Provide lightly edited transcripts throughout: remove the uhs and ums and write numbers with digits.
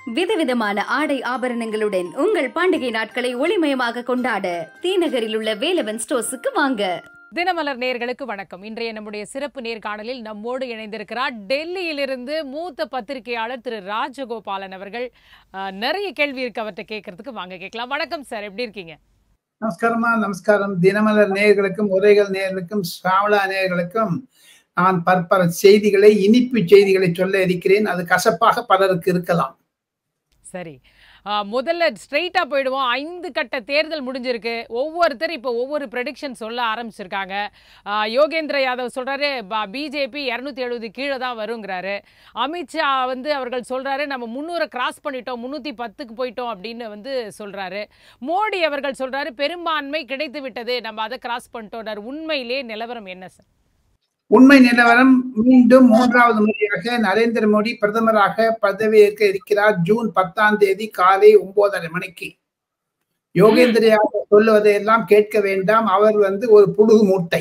விதவிதமான ஆடை ஆபரணங்களுடன் உங்கள் பண்டிகை நாட்களை ஒளிமயமாக கொண்டாட தீநகரில் உள்ள வேலவன் ஸ்டோர்ஸுக்கு வாங்க. தினமலர் நேயர்களுக்கு வணக்கம். இன்றைய நம்முடைய சிறப்பு நேர்காணலில் நம்மோடு இணைந்திருக்கிறார் டெல்லியிலிருந்து மூத்த பத்திரிகையாளர் திரு ராஜகோபாலன் அவர்கள். நிறைய கேள்வி இருக்கு அவர்கிட்ட கேட்கறதுக்கு, வாங்க கேட்கலாம். வணக்கம் சார், எப்படி இருக்கீங்க? நமஸ்காரமா. நமஸ்காரம். தினமலர் நேயர்களுக்கும் உரைகள் நேயர்களுக்கும் சாவலா நேயர்களுக்கும் நான் பற்பல செய்திகளை, இனிப்பு செய்திகளை சொல்ல இருக்கிறேன். அது கசப்பாக பலருக்கு இருக்கலாம். சரி, முதல்ல ஸ்ட்ரெயிட்டா போயிடுவோம். 5 கட்ட தேர்தல் முடிஞ்சிருக்கு. ஒவ்வொருத்தர் இப்போ ஒவ்வொரு ப்ரெடிக்ஷன் சொல்ல ஆரம்பிச்சிருக்காங்க. யோகேந்திர யாதவ் சொல்றாரு பிஜேபி 270 கீழே தான் வருங்கிறாரு. அமித்ஷா அவர்கள் சொல்றாரு நம்ம 300 கிராஸ் பண்ணிட்டோம், 310க்கு போயிட்டோம் அப்படின்னு சொல்றாரு. மோடி அவர்கள் சொல்றாரு பெரும்பான்மை கிடைத்து விட்டது, நம்ம அதை கிராஸ் பண்ணிட்டோம். உண்மையிலே நிலவரம் என்ன சார்? உண்மை நிலவரம், மீண்டும் 3வது முறையாக நரேந்திர மோடி பிரதமராக பதவியேற்க இருக்கிறார். ஜூன் 10ஆம் தேதி காலை 9:30 மணிக்கு. யோகேந்திர யாதவ் சொல்லுவதையெல்லாம் கேட்க வேண்டாம். அவர் ஒரு புழுகு மூட்டை.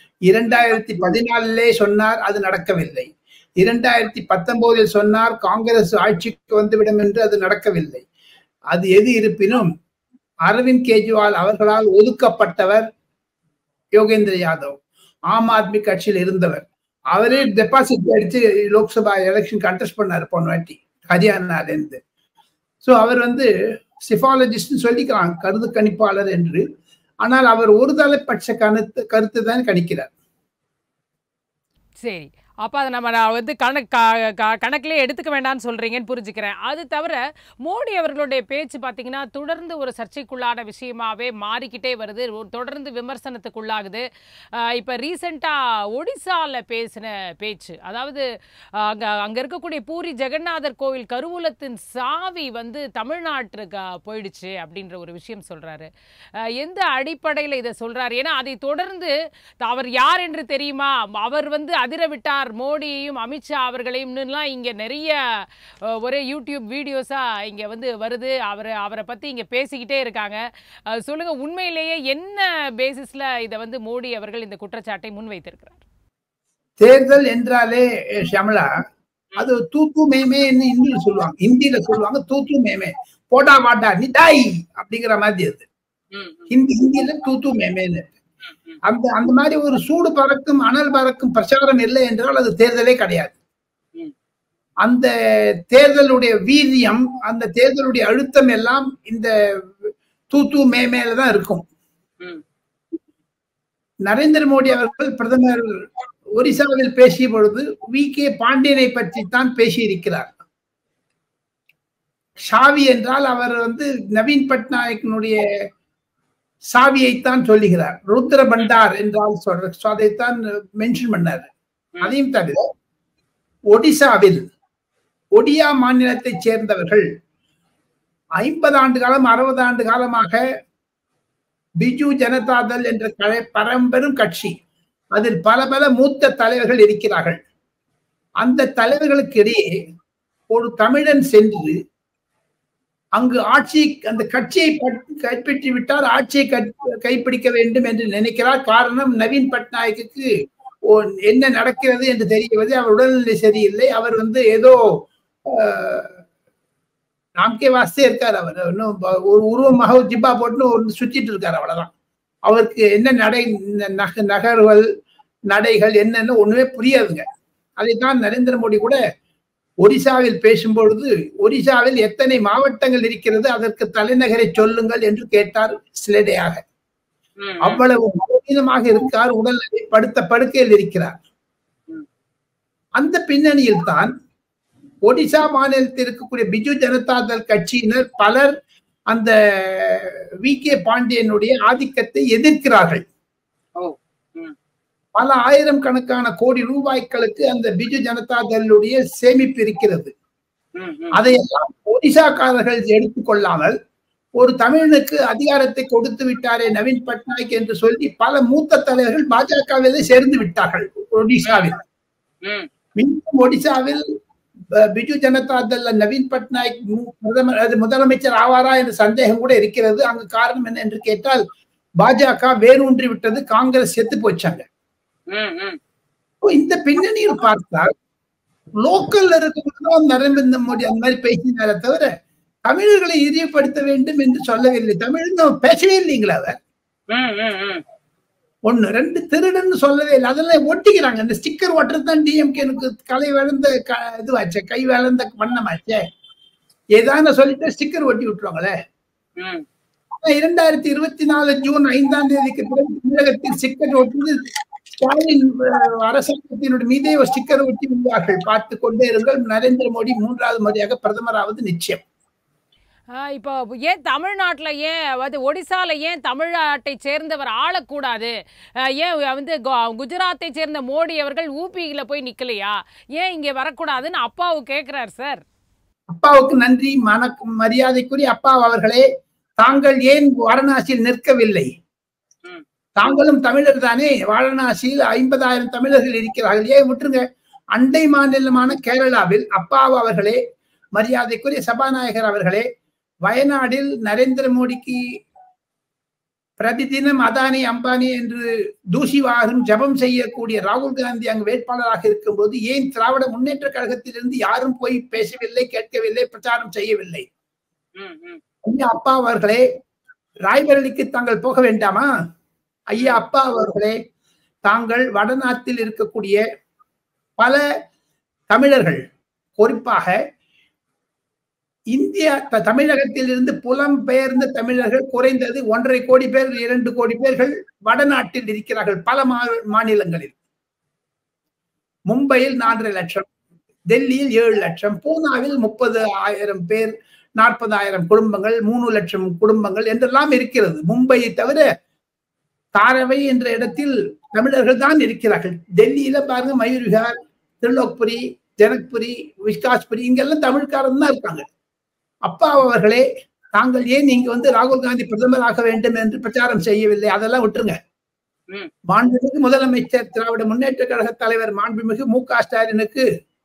2014 சொன்னார், அது நடக்கவில்லை. 2019 சொன்னார் காங்கிரஸ் ஆட்சிக்கு வந்துவிடும் என்று, அது நடக்கவில்லை. அது எது இருப்பினும் அரவிந்த் கெஜ்ரிவால் அவர்களால் ஒதுக்கப்பட்டவர் யோகேந்திர யாதவ். ஆம் ஆத்மி கட்சியில் இருந்தவர். அவரே டெபாசிட் அடிச்சு லோக்சபா எலெக்ஷன் கண்டெஸ்ட் பண்ணார் போன வாட்டி ஹரியானால இருந்து. சோ அவர் சிபாலஜிஸ்ட் சொல்லிக்கிறாங்க, கருத்து கணிப்பாளர் என்று. ஆனால் அவர் ஒரு தலைப்பட்ச கருத்து தான் கணிக்கிறார். சரி, அப்போ அதை நம்ம கணக்கிலே எடுத்துக்க வேண்டாம்னு சொல்கிறீங்கன்னு புரிஞ்சுக்கிறேன். அது தவிர மோடி அவர்களுடைய பேச்சு பார்த்தீங்கன்னா தொடர்ந்து ஒரு சர்ச்சைக்குள்ளான விஷயமாகவே மாறிக்கிட்டே வருது, தொடர்ந்து விமர்சனத்துக்குள்ளாகுது. இப்போ ரீசெண்டாக ஒடிசாவில் பேசின பேச்சு, அதாவது அங்கே இருக்கக்கூடிய பூரி ஜெகநாதர் கோவில் கருவூலத்தின் சாவி தமிழ்நாட்டுக்கு போயிடுச்சு அப்படின்ற ஒரு விஷயம் சொல்கிறாரு. எந்த அடிப்படையில் இதை சொல்கிறாரு? ஏன்னா அதை தொடர்ந்து அவர் யார் என்று தெரியுமா, அவர் அதிர விட்டார் மோடியையும் அமித்ஷா அவர்களையும் இங்க நிறைய ஒரே யூடியூப் வீடியோஸா இங்க வருது. அவரை பத்தி இங்க பேசிக்கிட்டே இருக்காங்க. சொல்லுங்க, உண்மையிலேயே என்ன பேசிஸ்ல இத மோடி அவர்கள் இந்த குற்றச்சாட்டை முன்வைத்திருக்கிறார்? தேர்தல் என்றாலே ஷமலா, அது தூத்து மேமே சொல்லுவாங்க, ஹிந்தியில சொல்லுவாங்க தூத்து மேமே, போடா வாடா நிதாய் அப்படிங்கிற மாதிரி. அது ஹிந்தியில தூத்து மேமேன்னு. அந்த மாதிரி ஒரு சூடு பறக்கும் அனல் பறக்கும் பிரச்சாரம் இல்லை என்றால் அது தேர்தலே கிடையாது. அந்த தேர்தலுடைய வீரியம், அந்த தேர்தலுடைய அழுத்தம் எல்லாம் இந்த தூத்து மேமேல தான் இருக்கும். நரேந்திர மோடி அவர்கள் பிரதமர் ஒரிசாவில் பேசிய பொழுது வி.கே. பாண்டியனை பற்றி தான் பேசியிருக்கிறார். சாவி என்றால் அவர் நவீன் பட்நாயக்கினுடைய சாவியைத்தான் சொல்லுகிறார். ருத்ர பண்டார் என்றால் அதைத்தான் மென்ஷன் பண்ணார். அதையும் தவிர ஒடிசாவில் ஒடியா மாநிலத்தை சேர்ந்தவர்கள் 50 ஆண்டு காலம் 60 ஆண்டு காலமாக பிஜு ஜனதா தள் என்ற பரம்பெரும் கட்சி, அதில் பல மூத்த தலைவர்கள் இருக்கிறார்கள். அந்த தலைவர்களுக்கு இடையே ஒரு தமிழன் சென்று அங்கு அந்த கட்சியை கைப்பற்றி விட்டார், ஆட்சியை கைப்பிடிக்க வேண்டும் என்று நினைக்கிறார். காரணம், நவீன் பட்நாயக்கு என்ன நடக்கிறது என்று தெரியவது, அவர் உடல்நிலை சரியில்லை. அவர் ஏதோ நாம்கே வாஸ்தே இருக்கார். அவர் இன்னும் ஒரு உருவமாக ஜிப்பா போட்டு சுத்திட்டு இருக்காரு, அவ்வளவுதான். அவருக்கு என்ன நகர்கள் நடைகள் என்னன்னு ஒண்ணுமே புரியாதுங்க. அதைத்தான் நரேந்திர மோடி கூட ஒடிசாவில் பேசும்பொழுது, ஒடிசாவில் எத்தனை மாவட்டங்கள் இருக்கிறது, அதற்கு தலைநகரை சொல்லுங்கள் என்று கேட்டார் சிலடையாக. அவ்வளவு பலவீனமாக இருக்கார், உடல்நிலை படுக்கையில் இருக்கிறார். அந்த பின்னணியில் தான் ஒடிசா மாநிலத்தில் இருக்கக்கூடிய பிஜு ஜனதா தள் கட்சியினர் பலர் அந்த வி.கே. பாண்டியனுடைய ஆதிக்கத்தை எதிர்க்கிறார்கள். பல ஆயிரம் கணக்கான கோடி ரூபாய்களுக்கு அந்த பிஜு ஜனதா தளுடைய சேமிப்பு இருக்கிறது. அதையெல்லாம் ஒடிசாக்காரர்கள் எடுத்துக்கொள்ளாமல் ஒரு தமிழனுக்கு அதிகாரத்தை கொடுத்து விட்டாரே நவீன் பட்நாயக் என்று சொல்லி பல மூத்த தலைவர்கள் பாஜகவிலே சேர்ந்து விட்டார்கள். ஒடிசாவில் மீண்டும் ஒடிசாவில் பிஜு ஜனதா தள் நவீன் பட்நாயக் முதலமைச்சர் ஆவாரா என்ற சந்தேகம் கூட இருக்கிறது. அங்கு காரணம் என்ன என்று கேட்டால், பாஜக வேரூன்றி விட்டது, காங்கிரஸ் செத்து போச்சாங்க. இந்த பின்னணியில் பார்த்தால் லோக்கல்ல இருக்கிறவங்க நரேந்திர மோடி அந்த மாதிரி பேசினாரே தவிர தமிழர்களை இழிவுபடுத்த வேண்டும் என்று சொல்லவில்லை. தமிழ் பேசவே இல்லைங்களா அவர். ஒண்ணு ரெண்டு திருடன்னு சொல்லவே இல்லை. அதெல்லாம் ஒட்டிக்கிறாங்க. இந்த ஸ்டிக்கர் ஒட்டுறது தான் டிஎம்கேனுக்கு கலை வளர்ந்த இதுவாச்சே, கை வளர்ந்த வண்ணமாச்சே. ஏதான சொல்லிட்டு ஸ்டிக்கர் ஒட்டி விட்டுருவாங்களே. 2024 ஜூன் 5ஆம் தேதிக்கு பிறகு தமிழகத்தில் ஸ்டிக்கர் ஒட்டுவது ஸ்டாலின் அரசாங்கத்தினுடைய மீதே ஒரு ஸ்டிக்கர் ஒட்டி உள்ளார்கள். பார்த்து கொண்டே இருங்கள். நரேந்திர மோடி 3வது முறையாக பிரதமராவது நிச்சயம். இப்போ ஏன் தமிழ்நாட்டில் ஏன் அதாவது ஒடிசால ஏன் தமிழ்நாட்டை சேர்ந்தவர் ஆளக்கூடாது? ஏன் வந்து குஜராத்தை சேர்ந்த மோடி அவர்கள் ஊபியில் போய் நிற்கலையா? ஏன் இங்கே வரக்கூடாதுன்னு அப்பாவு கேட்கிறார் சார். அப்பாவுக்கு நன்றி. மரியாதைக்குரிய அப்பா அவர்களே, தாங்கள் ஏன் வாரணாசியில் நிற்கவில்லை? தாங்களும் தமிழர் தானே. வாரணாசியில் 50,000 தமிழர்கள் இருக்கிறார்கள். ஏன் விட்டுருங்க. அண்டை மாநிலமான கேரளாவில் அப்பா அவர்களே, மரியாதைக்குரிய சபாநாயகர் அவர்களே, வயநாடில் நரேந்திர மோடிக்கு பிரதிதினம் அதானி அம்பானி என்று தூசி வாரும் ஜபம் செய்யக்கூடிய ராகுல் காந்தி அங்கு வேட்பாளராக இருக்கும்போது ஏன் திராவிட முன்னேற்ற கழகத்திலிருந்து யாரும் போய் பேசவில்லை, கேட்கவில்லை, பிரச்சாரம் செய்யவில்லை? ஐயா அப்பா அவர்களே, ராய்பரேலிக்கு தாங்கள் போக வேண்டாமா? ஐயா அப்பா அவர்களே, தாங்கள் வடநாட்டில் இருக்கக்கூடிய பல தமிழர்கள், குறிப்பாக இந்திய தமிழகத்தில் இருந்து புலம்பெயர்ந்த தமிழர்கள் குறைந்தது 1.5 கோடி பேர் 2 கோடி பேர்கள் வடநாட்டில் இருக்கிறார்கள். பல மாநிலங்களில். மும்பையில் 4.5 லட்சம், டெல்லியில் 7 லட்சம், பூனாவில் 30,000 பேர், 40,000 குடும்பங்கள், 3 லட்சம் குடும்பங்கள் என்றெல்லாம் இருக்கிறது. மும்பையை தவிர தாரவை என்ற இடத்தில் தமிழர்கள் தான் இருக்கிறார்கள். டெல்லியில பாருங்க, மயூர் விஹார், திருலோக்புரி, ஜனக்புரி, விகாஸ்புரி, இங்கெல்லாம் தமிழ்காரன் தான் இருக்காங்க. அப்பா அவர்களே, தாங்கள் ஏன் நீங்க வந்து ராகுல் காந்தி பிரதமராக வேண்டும் என்று பிரச்சாரம் செய்யவில்லை? அதெல்லாம் விட்டுருங்க. மாண்புமிகு முதலமைச்சர், திராவிட முன்னேற்ற கழக தலைவர் மாண்புமிகு மு.க. ஸ்டாலினுக்கு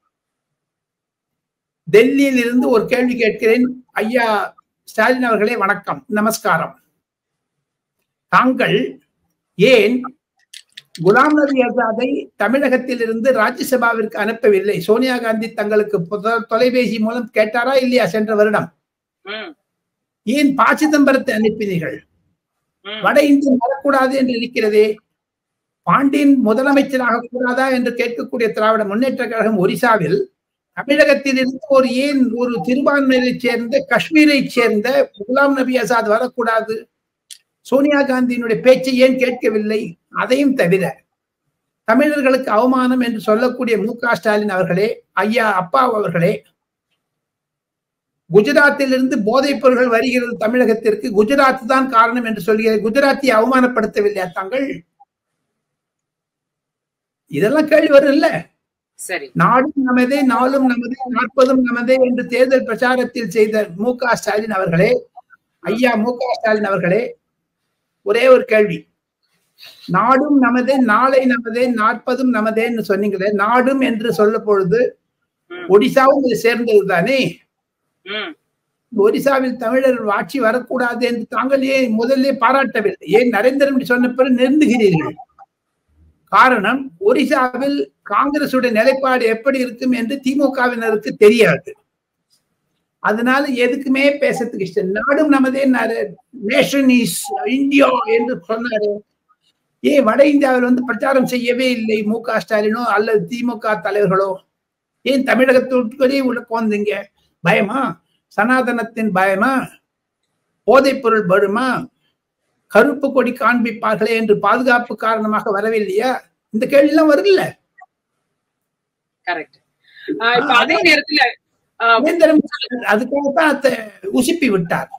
டெல்லியில் இருந்து ஒரு கேள்வி கேட்கிறேன். ஐயா ஸ்டாலின் அவர்களே, வணக்கம், நமஸ்காரம். தாங்கள் ஏன் குலாம் நபி ஆசாதை தமிழகத்தில் இருந்து ராஜ்யசபாவிற்கு அனுப்பவில்லை? சோனியா காந்தி தங்களுக்கு தொலைபேசி மூலம் கேட்டாரா இல்லையா சென்ற வருடம்? ஏன் ப. சிதம்பரத்தை அனுப்பினீர்கள்? வட இந்தியன் வரக்கூடாது என்று இருக்கிறதே, பாண்டியன் முதலமைச்சராக கூடாதா என்று கேட்கக்கூடிய திராவிட முன்னேற்ற கழகம் ஒரிசாவில் தமிழகத்தில் இருந்து ஏன் ஒரு சிறுபான்மையை சேர்ந்த காஷ்மீரை சேர்ந்த குலாம் நபி ஆசாத் வரக்கூடாது? சோனியா காந்தியினுடைய பேச்சை ஏன் கேட்கவில்லை? அதையும் தவிர தமிழர்களுக்கு அவமானம் என்று சொல்லக்கூடிய மு.க. ஸ்டாலின் அவர்களே, ஐயா அப்பா அவர்களே, குஜராத்தில் இருந்து போதைப் பொருட்கள் வருகிறது தமிழகத்திற்கு, குஜராத் தான் காரணம் என்று சொல்கிறது. குஜராத்தியை அவமானப்படுத்தவில்லையா தாங்கள்? இதெல்லாம் கேள்வி வரும் இல்ல? சரி. நாடும் நமதே, நாளும் நமதே, 40ம் நமதே என்று தேர்தல் பிரச்சாரத்தில் செய்த மு.க. ஸ்டாலின் அவர்களே, ஐயா மு.க. ஸ்டாலின் அவர்களே, ஒரே ஒரு கேள்வி. நாடும் நமதே, நாளை நமதே, 40ம் நமதேன்னு சொன்னீங்களே, நாடும் என்று சொல்ல பொழுது ஒடிசாவும் இது சேர்ந்தது தானே? ஒடிசாவில் தமிழர் ஆட்சி வரக்கூடாது என்று தாங்கள் ஏன் முதல்ல பாராட்டவில்லை? ஏன் நரேந்திர மோடி சொன்ன பிறகு நிறுந்துகிறீர்கள்? காரணம், ஒடிசாவில் காங்கிரசுடைய நிலைப்பாடு எப்படி இருக்கும் என்று திமுகவினருக்கு தெரியாது. அதனால எதுக்குமே பேசுறதுக்கு இஷ்டம். நாடும் நமதே, நேஷன் இஸ் இந்தியா என்று சொன்னாரு. ஏன் வட இந்தியாவில் வந்து பிரச்சாரம் செய்யவே இல்லை மு.க. ஸ்டாலினோ அல்லது திமுக தலைவர்களோ? ஏன் தமிழகத்திற்குள்ளே உள்ள போந்தீங்க? பயமா? சனாதனத்தின் பயமா? போதைப் பொருள் வருமா? கருப்பு கொடி காண்பிப்பார்களே என்று பாதுகாப்பு காரணமாக வரவில்லையா? இந்த கேள்வி எல்லாம் வருதுல்ல? அதே நேரத்துல அதுக்காகத்தான் உசுப்பி விட்டார்.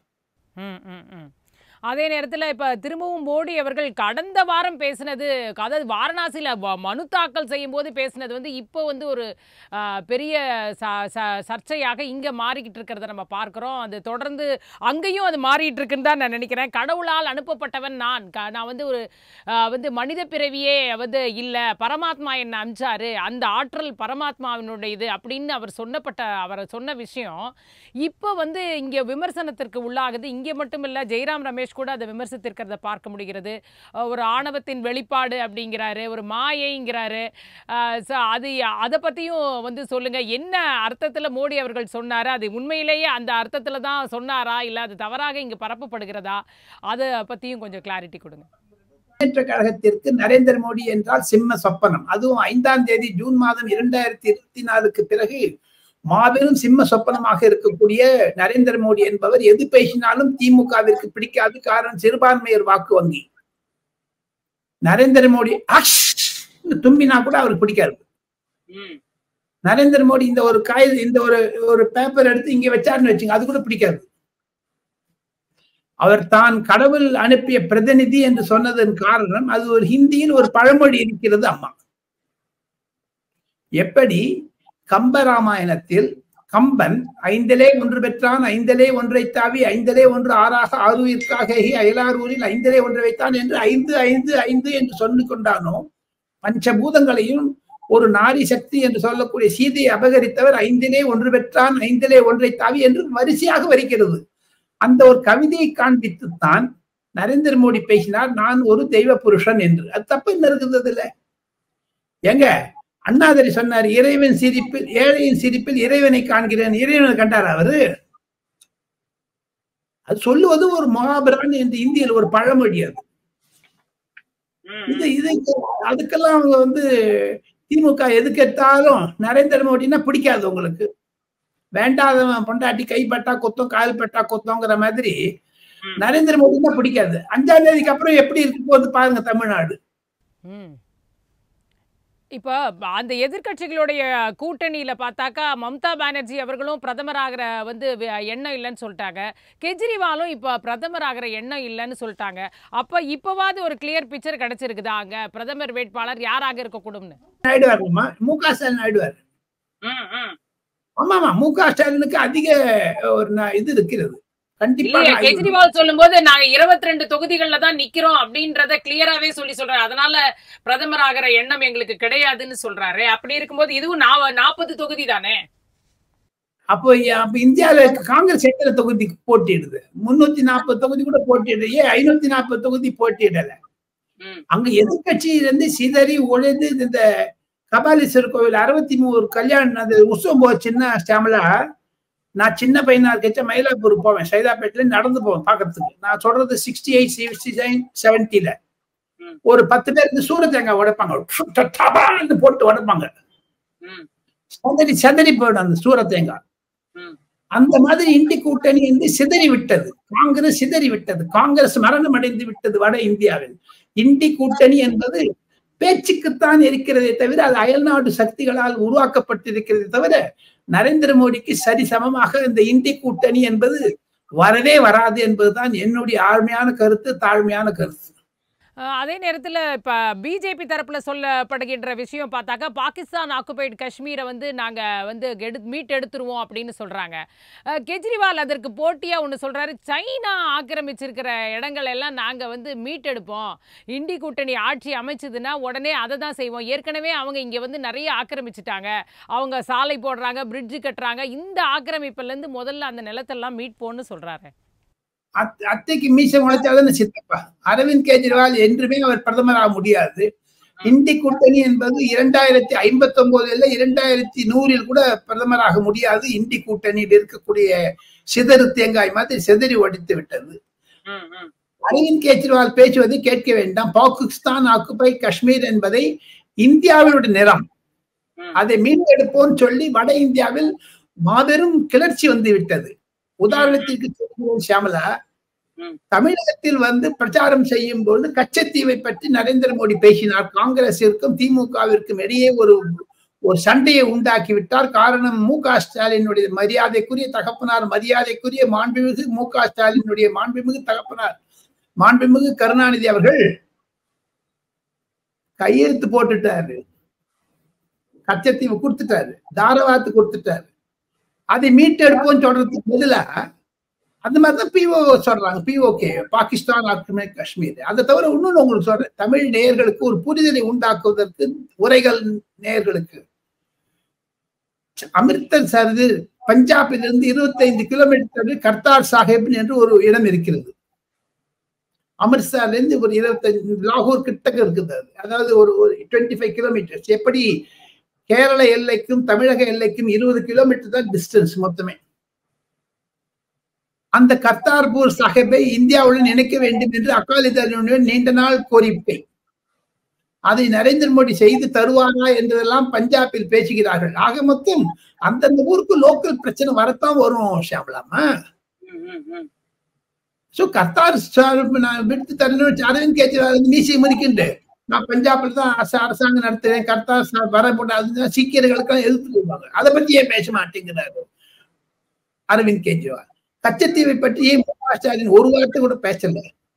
அதே நேரத்தில் இப்போ திரும்பவும் மோடி அவர்கள் கடந்த வாரம் பேசினது, அதாவது வாரணாசியில் மனு தாக்கல் செய்யும் போது பேசினது வந்து இப்போ வந்து ஒரு பெரிய சர்ச்சையாக இங்கே மாறிக்கிட்டு இருக்கிறத நம்ம பார்க்குறோம். அது தொடர்ந்து அங்கேயும் அது மாறிட்டு இருக்குன்னு தான் நான் நினைக்கிறேன். கடவுளால் அனுப்பப்பட்டவன் நான் வந்து ஒரு வந்து மனித பிறவியே வந்து இல்லை, பரமாத்மா என்னை அமிச்சாரு, அந்த ஆற்றல் பரமாத்மாவினுடைய இது அப்படின்னு அவர் சொன்ன விஷயம் இப்போ வந்து இங்கே விமர்சனத்திற்கு உள்ளாகுது. இங்கே மட்டும் இல்லை, ஜெயராம் ரமேஷ் பிரகாஷ் கூட அதை விமர்சித்திருக்கிறத பார்க்க முடிகிறது. ஒரு ஆணவத்தின் வெளிப்பாடு அப்படிங்கிறாரு, ஒரு மாயைங்கிறாரு. அதை பத்தியும் வந்து சொல்லுங்க. என்ன அர்த்தத்துல மோடி அவர்கள் சொன்னாரு? அது உண்மையிலேயே அந்த அர்த்தத்துல தான் சொன்னாரா, இல்ல அது தவறாக இங்கு பரப்பப்படுகிறதா? அதை பத்தியும் கொஞ்சம் கிளாரிட்டி கொடுங்க. முன்னேற்ற கழகத்திற்கு நரேந்திர மோடி என்றால் சிம்ம சொப்பனம். அதுவும் 5ஆம் தேதி ஜூன் மாதம் 2024 பிறகு மாபெரும் சிம்ம சொப்பனமாக இருக்கக்கூடிய நரேந்திர மோடி என்பவர் எது பேசினாலும் திமுகவிற்கு பிடிக்காது. காரணம் சிறுபான்மையர் வாக்கு வங்கி. நரேந்திர மோடி தும்பினா கூட அவருக்கு பிடிக்காது. நரேந்திர மோடி இந்த ஒரு இந்த ஒரு பேப்பர் எடுத்து இங்க வச்சாருன்னு வச்சுங்க, அது கூட பிடிக்காது. அவர் தான் கடவுள் அனுப்பிய பிரதிநிதி என்று சொன்னதன் காரணம் அது ஒரு ஹிந்தியில் ஒரு பழமொழி இருக்கிறது அம்மா. எப்படி கம்பராமாயணத்தில் கம்பன் 5லே 1 பெற்றான், 5லே 1 தாவி, 5லே 1 ஆறாக ஆறுவிற்காக அயலார் ஊரில் 5லே 1 வைத்தான் என்று 5 5 5 என்று சொல்லிக் கொண்டானோ, பஞ்சபூதங்களையும் ஒரு நாரி சக்தி என்று சொல்லக்கூடிய சீதையை அபகரித்தவர் 5லே 1 பெற்றான், 5லே 1 தாவி என்று வரிசையாக வருகிறது. அந்த ஒரு கவிதையை காண்பித்துத்தான் நரேந்திர மோடி பேசினார், நான் ஒரு தெய்வ புருஷன் என்று. அது தப்பு என்ன இருக்குது அதுல? எங்க அண்ணாதுரை சொன்னார், இறைவன் சிரிப்பில் ஏழையின் சிரிப்பில் இறைவனை காண்கிறேன். இறைவனை கண்டார் அவரு? அது சொல்லுவது ஒரு மகாபிரான் என்று இந்தியில் ஒரு பழமொழி. அது அதுக்கெல்லாம் அவங்க வந்து திமுக எதுக்கு எடுத்தாலும் நரேந்திர மோடினா பிடிக்காது உங்களுக்கு. வேண்டாதவன் பொண்டாட்டி கைப்பட்டா கொத்தம், கால் பட்டா கொத்தங்கிற மாதிரி நரேந்திர மோடி தான் பிடிக்காது. 5ஆம் தேதிக்கு அப்புறம் எப்படி இருக்கு போது பாருங்க தமிழ்நாடு. இப்போ அந்த எதிர்கட்சிகளுடைய கூட்டணியில பார்த்தாக்கா மம்தா பானர்ஜி அவர்களும் பிரதமர் ஆகிற வந்து எண்ணம் இல்லைன்னு சொல்லிட்டாங்க. கெஜ்ரிவாலும் இப்போ பிரதமர் ஆகிற எண்ணம் இல்லைன்னு சொல்லிட்டாங்க. அப்ப இப்பவாது ஒரு கிளியர் பிக்சர் கிடைச்சிருக்குதா அங்க பிரதமர் வேட்பாளர் யாராக இருக்கக்கூடும்னு? ஆயிடுவாருமா, மு.க. ஸ்டாலின் ஆயிடுவார். ஆமாமா, மு.க. ஸ்டாலினுக்கு அதிக ஒரு இது இருக்கிறது. கெஜ்ரிவால் சொல்லும் போது நாங்க 22 தொகுதிகள்ல தான் நிக்கிறோம் அப்படின்றத கிளியராவே சொல்றாரு. அதனால பிரதமர் ஆகிற எண்ணம் எங்களுக்கு கிடையாதுன்னு சொல்றாரு. அப்படி இருக்கும்போது இதுவும் 40 தொகுதி தானே. அப்போ இந்தியாவில காங்கிரஸ் எத்தனை தொகுதி போட்டிடுது? 340 தொகுதி கூட போட்டிடுது. ஏன் 540 தொகுதி போட்டிடல? அங்க எதிர்கட்சியிலிருந்து சிதறி ஒழிந்து இந்த கபாலீஸ்வரர் கோவில் 63 கல்யாணம் அது உற்சவம் போச்சுன்னா ஸ்டாமலா, நான் சின்ன பையனா இருக்கச்ச மயிலாப்பூர் போவேன், சைதாப்பேட்டில நடந்து போவேன் பாக்கிறதுக்கு. நான் சொல்றது 68, 69, 70ல ஒரு 10 பேர் இருந்து சூர தேங்காய் உடைப்பாங்க, போட்டு உடைப்பாங்க, சதறி போயிடும் அந்த சூர தேங்காய். அந்த மாதிரி இந்தி கூட்டணி வந்து சிதறி விட்டது, காங்கிரஸ் சிதறி விட்டது, காங்கிரஸ் மரணம் அடைந்து விட்டது வட இந்தியாவில். இந்தி கூட்டணி என்பது பேச்சுக்குத்தான் இருக்கிறதே தவிர அது அயல்நாடு சக்திகளால் உருவாக்கப்பட்டிருக்கிறதே தவிர நரேந்திர மோடிக்கு சரிசமமாக இந்த இந்தி கூட்டணி என்பது வரவே வராது என்பதுதான் என்னுடைய ஆழ்மையான கருத்து, தாழ்மையான கருத்து. அதே நேரத்தில் இப்போ பிஜேபி தரப்பில் சொல்லப்படுகின்ற விஷயம் பார்த்தாக்கா பாகிஸ்தான் ஆக்குபைடு காஷ்மீரை வந்து நாங்கள் வந்து மீட்டெடுத்துருவோம் அப்படின்னு சொல்கிறாங்க. கெஜ்ரிவால் அதற்கு போட்டியாக ஒன்று சொல்கிறாரு, சைனா ஆக்கிரமிச்சிருக்கிற இடங்கள் எல்லாம் நாங்கள் வந்து மீட்டெடுப்போம், இந்தி கூட்டணி ஆட்சி அமைச்சதுன்னா உடனே அதை தான் செய்வோம், ஏற்கனவே அவங்க இங்கே வந்து நிறைய ஆக்கிரமிச்சிட்டாங்க, அவங்க சாலை போடுறாங்க, பிரிட்ஜு கட்டுறாங்க, இந்த ஆக்கிரமிப்புலேருந்து முதல்ல அந்த நிலத்தெல்லாம் மீட்போன்னு சொல்கிறாரு. அத்தைக்கு மீசை முளைச்சாதான் சித்தப்பா. அரவிந்த் கெஜ்ரிவால் என்றுமே அவர் பிரதமராக முடியாது. இந்தி கூட்டணி என்பது 2059 2100 கூட பிரதமராக முடியாது. இந்தி கூட்டணியில் இருக்கக்கூடிய சிதறு தேங்காய் மாதிரி சிதறி ஒடித்து விட்டது. அரவிந்த் கெஜ்ரிவால் பேசுவதை கேட்க வேண்டாம். பாகிஸ்தான் ஆக்குபை காஷ்மீர் என்பதை இந்தியாவினுடைய நிலம், அதை மீட்டெடுப்போம் சொல்லி வட இந்தியாவில் மாபெரும் கிளர்ச்சி வந்து விட்டது. உதாரணத்திற்கு ஷியாமலா, தமிழகத்தில் வந்து பிரச்சாரம் செய்யும் போது கச்சத்தீவை பற்றி நரேந்திர மோடி பேசினார். காங்கிரசிற்கும் திமுகவிற்கும் இடையே ஒரு சண்டையை உண்டாக்கி விட்டார். காரணம், மு.க. ஸ்டாலினுடைய மரியாதைக்குரிய தகப்பனார், மரியாதைக்குரிய மாண்புமிகு மு.க. ஸ்டாலினுடைய மாண்புமிகு தகப்பனார் மாண்புமிகு கருணாநிதி அவர்கள் கையெழுத்து போட்டுட்டாரு, கச்சத்தீவு கொடுத்துட்டாரு, தாரவாத்து கொடுத்துட்டாரு. அதை மீட்டெடுப்போம் சொல்றதுக்கு பதிலா அந்த மாதிரிதான் பிஓ சொல்றாங்க. பிஓகே, பாகிஸ்தான் ஆக்கிரமிப்பு காஷ்மீர். அதை தவிர இன்னொன்னு உங்களுக்கு சொல்றேன், தமிழ் நேயர்களுக்கு ஒரு புரிதலை உண்டாக்குவதற்கு, உரைகள் நேயர்களுக்கு, அமிர்தசர் பஞ்சாபிலிருந்து 25 கிலோமீட்டர் கர்தார் சாஹிப் என்று ஒரு இடம் இருக்கிறது. அமிர்த்சர்ல இருந்து ஒரு 25 லாகூர் கிட்டக்க இருக்குது. அதாவது ஒரு 25 கிலோமீட்டர்ஸ். எப்படி கேரள எல்லைக்கும் தமிழக எல்லைக்கும் 20 கிலோமீட்டர் தான் டிஸ்டன்ஸ் மொத்தமே. அந்த கர்த்தார்பூர் சாஹிப்பை இந்தியாவுடன் இணைக்க வேண்டும் என்று அகாலிதளுடைய நீண்ட நாள் கோரிக்கை. அதை நரேந்திர மோடி செய்து தருவாரா என்றதெல்லாம் பஞ்சாபில் பேசுகிறார்கள். ஆக மொத்தம் அந்தந்த ஊருக்கு லோக்கல் பிரச்சனை வரத்தான் வரும் ஷாம்லாமா. சோ கர்த்தார் நான் விடுத்து தரணும். அரவிந்த் கெஜ்ரிவால் மீசை மதிக்கின்ற நான் பஞ்சாப்ல தான் அரசாங்கம் நடத்துறேன், கர்த்தார் வர போட்டாது சீக்கியர்களுக்கெல்லாம் எதிர்த்து அதை பத்தி ஏன் பேச மாட்டேங்கிறாரு அரவிந்த் கெஜ்ரிவால். கச்சத்தீவை பற்றியே முக ஸ்டாலின் ஒரு வார்த்தை கூட பேசல.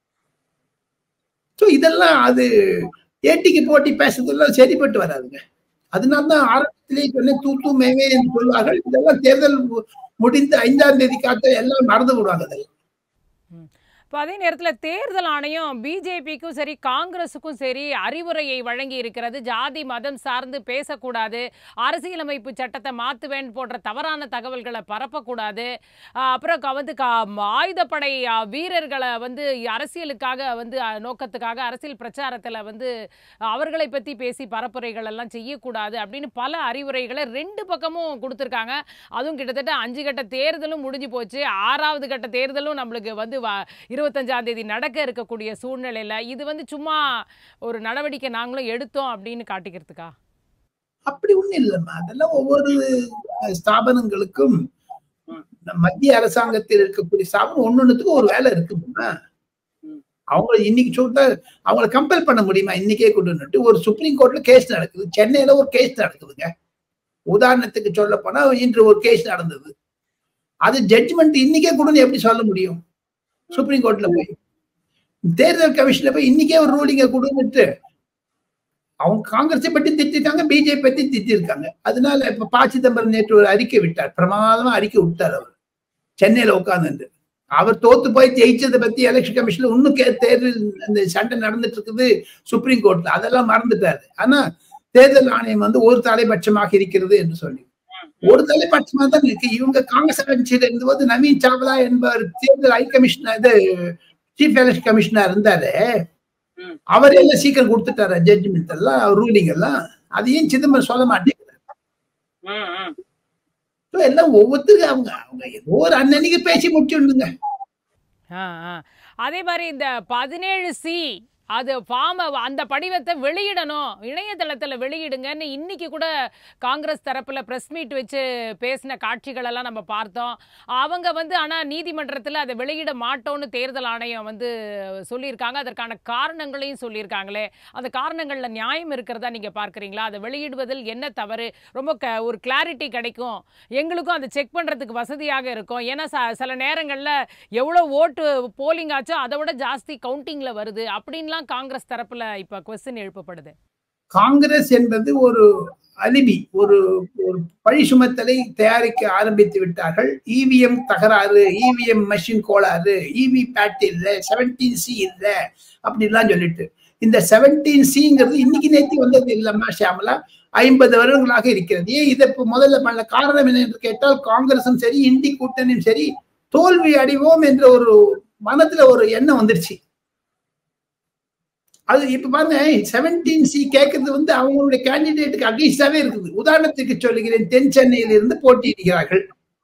சோ இதெல்லாம் அது ஏட்டிக்கு போட்டி பேசுறதெல்லாம் சரிப்பட்டு வராதுங்க. அதனால்தான் ஆரம்பத்திலேயே சொன்ன தூத்து மேவே என்று சொல்வார்கள். இதெல்லாம் தேர்தல் முடிந்து 5ஆம் தேதி காத்த எல்லாம் மறந்து விடுவாங்க. அதெல்லாம் இப்போ அதே நேரத்தில் தேர்தல் ஆணையம் பிஜேபிக்கும் சரி காங்கிரஸுக்கும் சரி அறிவுரையை வழங்கி இருக்கிறது. ஜாதி மதம் சார்ந்து பேசக்கூடாது, அரசியலமைப்பு சட்டத்தை மாற்றுவேன் போன்ற தவறான தகவல்களை பரப்பக்கூடாது, அப்புறம் வந்து ஆயுதப்படை வீரர்களை வந்து அரசியலுக்காக வந்து நோக்கத்துக்காக அரசியல் பிரச்சாரத்தில் வந்து அவர்களை பற்றி பேசி பரப்புரைகள் எல்லாம் செய்யக்கூடாது அப்படின்னு பல அறிவுரைகளை 2 பக்கமும் கொடுத்துருக்காங்க. அதுவும் கிட்டத்தட்ட 5 கட்ட தேர்தலும் முடிஞ்சு போச்சு. 6வது கட்ட தேர்தலும் நம்மளுக்கு வந்து 25ஆம் தேதி நடக்க இருக்கக்கூடிய சூழ்நிலையில இது வந்து சும்மா ஒரு நடவடிக்கை நாங்களும் எடுத்தோம் அப்படின்னு காட்டிக்கிறதுக்கா? அப்படி ஒண்ணு இல்லம்மா. அதெல்லாம் ஒவ்வொரு ஸ்தாபனங்களுக்கும் மத்திய அரசாங்கத்தில் இருக்கக்கூடிய ஸ்தாபனம் ஒன்னொன்னுக்கும் ஒரு வேலை இருக்குதுன்னா அவங்க இன்னைக்கு சொல்ற அவங்களை கம்பல் பண்ண முடியுமா? இன்னைக்கே கொண்டு ஒரு சுப்ரீம் கோர்ட்ல கேஸ் நடக்குது. சென்னையில ஒரு கேஸ் நடக்குதுங்க. உதாரணத்துக்கு சொல்ல போனா இன்று ஒரு கேஸ் நடந்தது. அது ஜட்ஜ்மெண்ட் இன்னைக்கே கொடுன்னு எப்படி சொல்ல முடியும்? சுப்ரீம் கோர்ட்ல போய் தேர்தல் கமிஷன்ல போய் இன்னைக்கே ஒரு ரூலிங்க கொடுத்துட்டு அவங்க காங்கிரஸை பற்றி திட்டிருக்காங்க, பிஜேபி பத்தி திட்டிருக்காங்க. அதனால இப்ப ப. சிதம்பரம் நேற்று ஒரு அறிக்கை விட்டார், பிரமாதமா அறிக்கை விட்டார். அவர் சென்னையில உட்கார்ந்து அவர் தோத்து போய் ஜெயிச்சதை பத்தி எலெக்ஷன் கமிஷன்ல இன்னும் தேர்தல் இந்த சண்டை நடந்துட்டு இருக்குது சுப்ரீம் கோர்ட்ல. அதெல்லாம் மறந்துட்டாரு. ஆனா தேர்தல் ஆணையம் வந்து ஒரு தலைபட்சமாக இருக்கிறது என்று சொல்லி ஒரு தலைபட்சமா தான் இருக்கு. இவங்க காங்கிரஸ் கட்சியில இருந்தபோது நவீன் சாவ்லா என்பவர் தேர்தல் ஹை கமிஷனர் இது சீஃப் எலெக்ஷன் கமிஷனர் இருந்தாரு. அவரே எல்லாம் சீக்கிரம் கொடுத்துட்டாரு ஜட்ஜ்மெண்ட் எல்லாம் ரூலிங் எல்லாம். அதையும் சிதம்பரம் சொல்ல மாட்டேங்கிறாரு. எல்லாம் ஒவ்வொருத்தருக்கு அவங்க அவங்க ஏதோ ஒரு அன்னன்னைக்கு பேசி முடிச்சுடுங்க. அதே மாதிரி இந்த 17C அது ஃபார்மை அந்த படிவத்தை வெளியிடணும், இணையதளத்தில் வெளியிடுங்கன்னு இன்னைக்கு கூட காங்கிரஸ் தரப்பில் ப்ரெஸ் மீட் வச்சு பேசின காட்சிகளெல்லாம் நம்ம பார்த்தோம். அவங்க வந்து ஆனால் நீதிமன்றத்தில் அதை வெளியிட மாட்டோன்னு தேர்தல் ஆணையம் வந்து சொல்லியிருக்காங்க. அதற்கான காரணங்களையும் சொல்லியிருக்காங்களே, அந்த காரணங்களில் நியாயம் இருக்கிறதா நீங்கள் பார்க்குறீங்களா? அதை வெளியிடுவதில் என்ன தவறு? ரொம்ப ஒரு கிளாரிட்டி கிடைக்கும், எங்களுக்கும் அதை செக் பண்ணுறதுக்கு வசதியாக இருக்கும். ஏன்னா சில நேரங்களில் எவ்வளோ ஓட்டு போலிங் ஆச்சோ அதை விட ஜாஸ்தி கவுண்டிங்கில் வருது அப்படின்லாம் காங்கிரஸ் தரப்புல இப்ப क्वेश्चन எழுப்பப்படுது. காங்கிரஸ் என்பது ஒரு அலிபி, ஒரு பழி சுமத்தலை தயாரிக்க ஆரம்பித்து விட்டார்கள். இவிஎம் தகராறு, இவிஎம் மெஷின் கோளாறு, இவி பேட் இல்ல, 17C இல்ல அப்படின்லாம் சொல்லிட்டு இந்த 17Cங்கிறது இன்னைக்கு நேற்று வந்தது இல்லம்மா ஷியாமலா, 50 வருடங்களாக இருக்கிறது. ஏன் இதை முதல்ல பண்ண காரணம் என்ன என்று கேட்டால் காங்கிரஸும் சரி இந்தி கூட்டணியும் சரி தோல்வி அடைவோம் என்ற ஒரு மனத்துல ஒரு எண்ணம் வந்துருச்சு. அது இப்ப பாருங்க 17C கேட்கறது வந்து அவங்களுடைய கேண்டிடேட்டுக்கு அகைன்ஸ்டாவே இருக்குது. உதாரணத்துக்கு சொல்லுகிறேன், தென் சென்னையில் இருந்து போட்டியிடுகிறார்கள்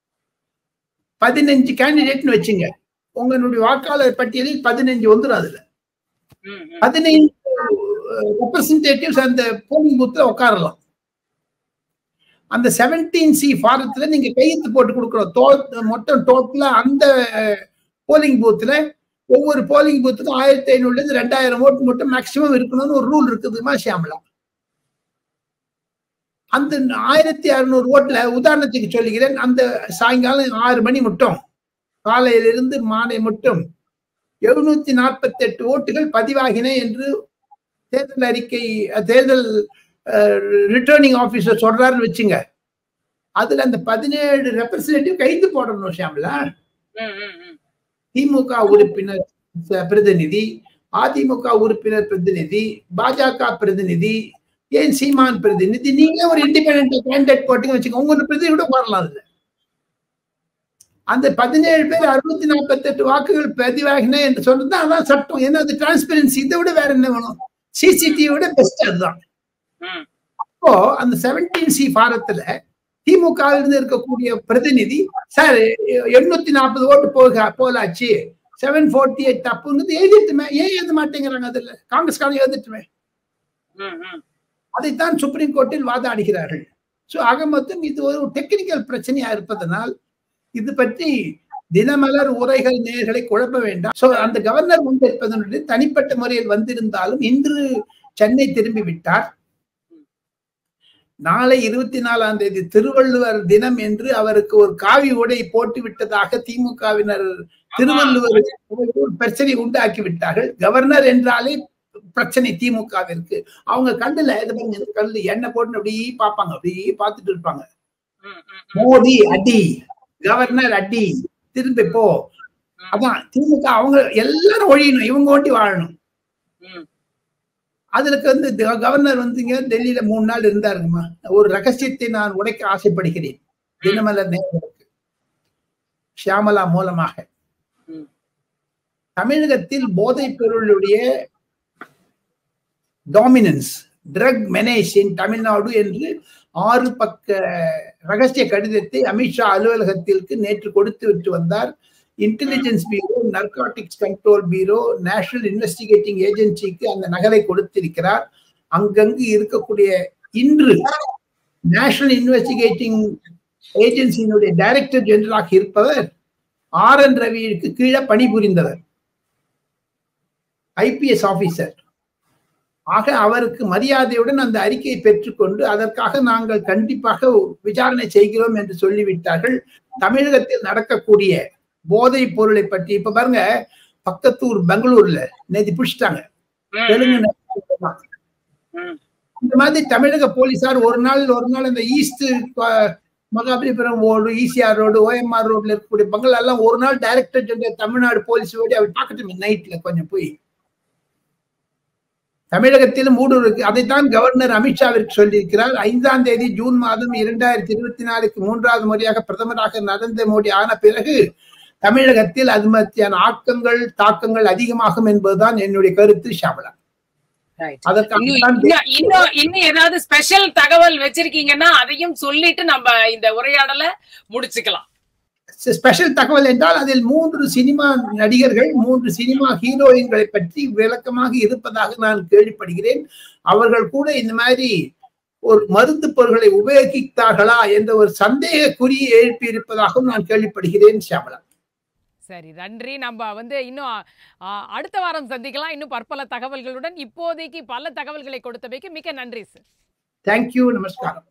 15 கேண்டிடேட்னு வச்சுங்க. உங்களுடைய வாக்காளர் பட்டியலில் 15 வந்துடும். அதுல 15 ரெப்ரசன்டேட்டிவ்ஸ் அந்த போலிங் பூத்ல உட்காரலாம். அந்த 17C ஃபாரத்துல நீங்க கையெழுத்து போட்டு கொடுக்கணும். மொத்தம் டோட்டலா அந்த போலிங் பூத்ல ஒவ்வொரு போலிங் பூத்துக்கும் 1500 2000 ஓட்டு மட்டும் மேக்சிமம் இருக்கணும்னு ஒரு ரூல் இருக்குதுமா ஷியாமலா. அந்த 1600 ஓட்டுல உதாரணத்துக்கு சொல்லுகிறேன், அந்த சாயங்காலம் 6 மணி மட்டும் காலையிலிருந்து மாலை மட்டும் 748 ஓட்டுகள் பதிவாகின என்று தேர்தல் அறிக்கை தேர்தல் ரிட்டர்னிங் ஆபீசர் சொல்றாருன்னு வச்சுங்க. அதுல அந்த 17 ரெப்ரசன்டேட்டிவ் கைது போடணும் ஷியாமலா. திமுக உறுப்பினர் பிரதிநிதி, அதிமுக உறுப்பினர் பிரதிநிதி, பாஜக பிரதிநிதி, ஏன் சீமான் பிரதிநிதி, நீங்க ஒரு இண்டிபெண்டன்ட் கேண்டிடேட் போட்டீங்க வச்சுக்கோங்க, உங்க பிரதிநிதி கூட போடலாம். அதுல அந்த 17 பேர் 648 வாக்குகள் பதிவாகின என்று சொன்னது அதான் சட்டம். ஏன்னா அது டிரான்ஸ்பரன்சி. இதை விட வேற என்ன வேணும்? சிசிடிவி விட பெஸ்ட் அதுதான். அப்போ அந்த 17C ஃபாரத்துல திமுக இருந்து இருக்கக்கூடிய பிரதிநிதி சார் 840 ஓட்டு போலாச்சு 748 தப்புங்கிறது எழுதிட்டுமே. ஏன் எழுத மாட்டேங்கிறாங்க? அதுல காங்கிரஸ்காரங்க எழுதிட்டுமே. அதைத்தான் சுப்ரீம் கோர்ட்டில் வாதாடுகிறார்கள். சோ ஆக மொத்தம் இது ஒரு டெக்னிக்கல் பிரச்சனையா இருப்பதனால் இது பற்றி தினமலர் உரைகள் நேர்களை குழப்ப வேண்டாம். சோ அந்த கவர்னர் முன்வைப்பதனுடைய தனிப்பட்ட முறையில் வந்திருந்தாலும் இன்று சென்னை திரும்பி விட்டார். நாளை 24ஆம் தேதி திருவள்ளுவர் தினம் என்று அவருக்கு ஒரு காவி உடை போட்டு விட்டதாக திமுகவினர் திருவள்ளுவர் பிரச்சனை உண்டாக்கி விட்டார்கள். கவர்னர் என்றாலே பிரச்சனை திமுகவிற்கு. அவங்க கண்ணுல கண்ணு எண்ணெய் போட்டு அப்படியே பார்ப்பாங்க, அப்படியே பார்த்துட்டு இருப்பாங்க. மோடி அடி, கவர்னர் அடி, திரும்பி போ. அதான் திமுக. அவங்க எல்லாரும் ஒழியணும், இவங்க ஓட்டி வாழணும். அதுக்கு வந்து கவர்னர் வந்துங்க டெல்லியில 3 நாள் இருந்தாருங்கம்மா. ஒரு ரகசியத்தை நான் உடைக்க ஆசைப்படுகிறேன் தினமலர் நேயர்களுக்கு ஷியாமலா மூலமாக. தமிழகத்தில் போதைப் பொருளுடைய dominance, drug menace in Tamil Nadu என்று 6 பக்க ரகசிய கடிதத்தை அமித்ஷா அலுவலகத்திற்கு நேற்று கொடுத்து விட்டு வந்தார். Intelligence bureau, narcotics control bureau, national investigating ஏஜென்சிக்கு அந்த நகலை கொடுத்திருக்கிறார். அங்கங்கு இருக்கக்கூடிய இன்று நேஷனல் இன்வெஸ்டிகேட்டிங் ஏஜென்சியினுடைய டைரக்டர் ஜெனரலாக இருப்பவர் RN ரவிக்கு கீழே பணிபுரிந்தவர், IPS ஆபீசர். ஆக அவருக்கு மரியாதையுடன் அந்த அறிக்கையை பெற்றுக்கொண்டு அதற்காக நாங்கள் கண்டிப்பாக விசாரணை செய்கிறோம் என்று சொல்லிவிட்டார்கள். தமிழகத்தில் நடக்கக்கூடிய போதை பொருளை பற்றி இப்ப பாருங்க, பக்கத்தூர் பெங்களூர்ல நேற்று பிடிச்சிட்டாங்க தெலுங்கு. இந்த மாதிரி தமிழக போலீசார் ஒரு நாள் இந்த east Mahabalipuram road, ECR road, OMR ரோட்ல இருக்கக்கூடிய பங்களா எல்லாம் ஒரு நாள் டைரக்டர் ஜெனரல் தமிழ்நாடு போலீஸ் ஓடி அவர் பார்க்கட்டும் நைட்ல கொஞ்சம் போய். தமிழகத்திலும் மூடு இருக்கு. அதைத்தான் கவர்னர் அமித்ஷாவிற்கு சொல்லியிருக்கிறார். 5ஆம் தேதி ஜூன் மாதம் 2024க்கு 3வது முறையாக பிரதமராக நரேந்திர மோடி ஆன பிறகு தமிழகத்தில் அது மாதிரியான ஆக்கங்கள் தாக்கங்கள் அதிகமாகும் என்பதுதான் என்னுடைய கருத்து. ஷாமலா, இன்னும் ஏதாவது ஸ்பெஷல் தகவல் வச்சிருக்கீங்கன்னா அதையும் சொல்லிட்டு நம்ம இந்த உரையாடலை முடிச்சுக்கலாம். ஸ்பெஷல் தகவல் என்றால் அதில் 3 சினிமா நடிகர்கள், 3 சினிமா ஹீரோயின்களை பற்றி விளக்கமாக இருப்பதாக நான் கேள்விப்படுகிறேன். அவர்கள் கூட இந்த மாதிரி ஒரு மருந்து பொருட்களை உபயோகித்தார்களா என்ற ஒரு சந்தேக குறியை எழுப்பி இருப்பதாகவும் நான் கேள்விப்படுகிறேன். ஷியாமலா, சரி, நன்றி. நம்ம இன்னும் அடுத்த வாரம் சந்திக்கலாம் இன்னும் பற்பல தகவல்களுடன். இப்போதைக்கு பல தகவல்களை கொடுத்தமைக்கு மிக்க நன்றி சார். தேங்க்யூ, நமஸ்காரம்.